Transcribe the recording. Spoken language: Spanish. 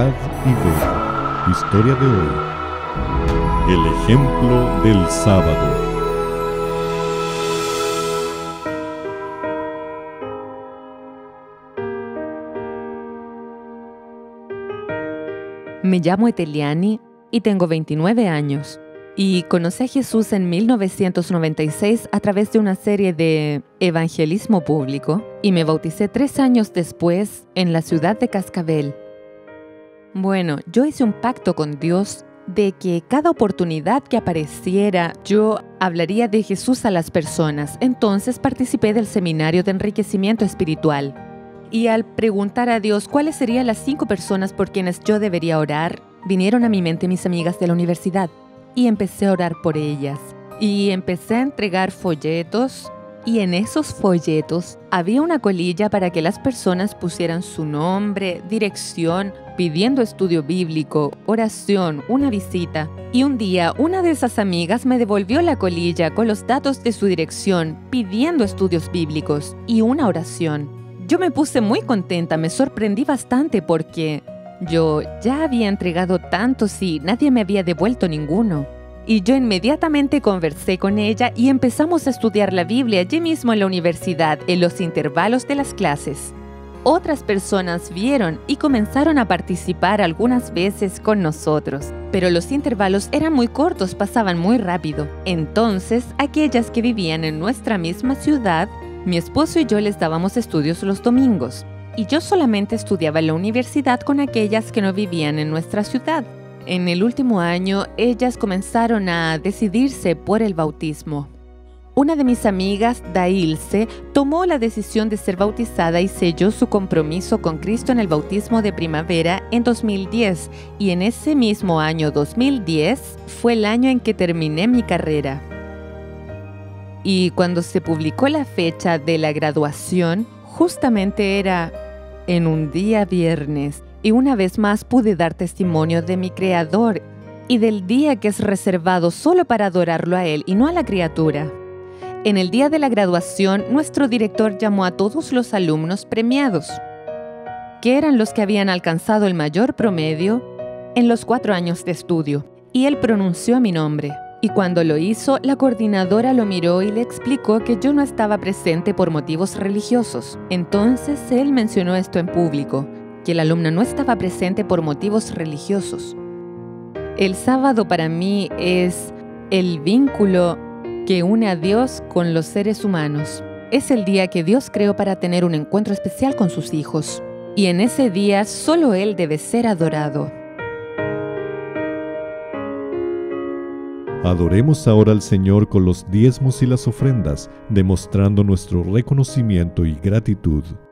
mirad y ved. Historia de hoy. El ejemplo del sábado. Me llamo Eteliani y tengo 29 años. Y conocí a Jesús en 1996 a través de una serie de evangelismo público y me bauticé 3 años después en la ciudad de Cascabel. Bueno, yo hice un pacto con Dios de que cada oportunidad que apareciera, yo hablaría de Jesús a las personas. Entonces participé del seminario de enriquecimiento espiritual. Y al preguntar a Dios cuáles serían las 5 personas por quienes yo debería orar, vinieron a mi mente mis amigas de la universidad. Y empecé a orar por ellas. Y empecé a entregar folletos. Y en esos folletos había una colilla para que las personas pusieran su nombre, dirección, pidiendo estudio bíblico, oración, una visita. Y un día, una de esas amigas me devolvió la colilla con los datos de su dirección, pidiendo estudios bíblicos y una oración. Yo me puse muy contenta, me sorprendí bastante porque yo ya había entregado tantos y nadie me había devuelto ninguno. Y yo inmediatamente conversé con ella y empezamos a estudiar la Biblia allí mismo en la universidad, en los intervalos de las clases. Otras personas vieron y comenzaron a participar algunas veces con nosotros, pero los intervalos eran muy cortos, pasaban muy rápido. Entonces, aquellas que vivían en nuestra misma ciudad, mi esposo y yo les dábamos estudios los domingos. Y yo solamente estudiaba en la universidad con aquellas que no vivían en nuestra ciudad. En el último año, ellas comenzaron a decidirse por el bautismo. Una de mis amigas, Dailse, tomó la decisión de ser bautizada y selló su compromiso con Cristo en el bautismo de primavera en 2010. Y en ese mismo año 2010 fue el año en que terminé mi carrera. Y cuando se publicó la fecha de la graduación, justamente era en un día viernes, y una vez más pude dar testimonio de mi Creador y del día que es reservado solo para adorarlo a Él y no a la criatura. En el día de la graduación, nuestro director llamó a todos los alumnos premiados, que eran los que habían alcanzado el mayor promedio en los 4 años de estudio, y él pronunció mi nombre. Y cuando lo hizo, la coordinadora lo miró y le explicó que yo no estaba presente por motivos religiosos. Entonces él mencionó esto en público, que la alumna no estaba presente por motivos religiosos. El sábado para mí es el vínculo que une a Dios con los seres humanos. Es el día que Dios creó para tener un encuentro especial con sus hijos. Y en ese día solo Él debe ser adorado. Adoremos ahora al Señor con los diezmos y las ofrendas, demostrando nuestro reconocimiento y gratitud.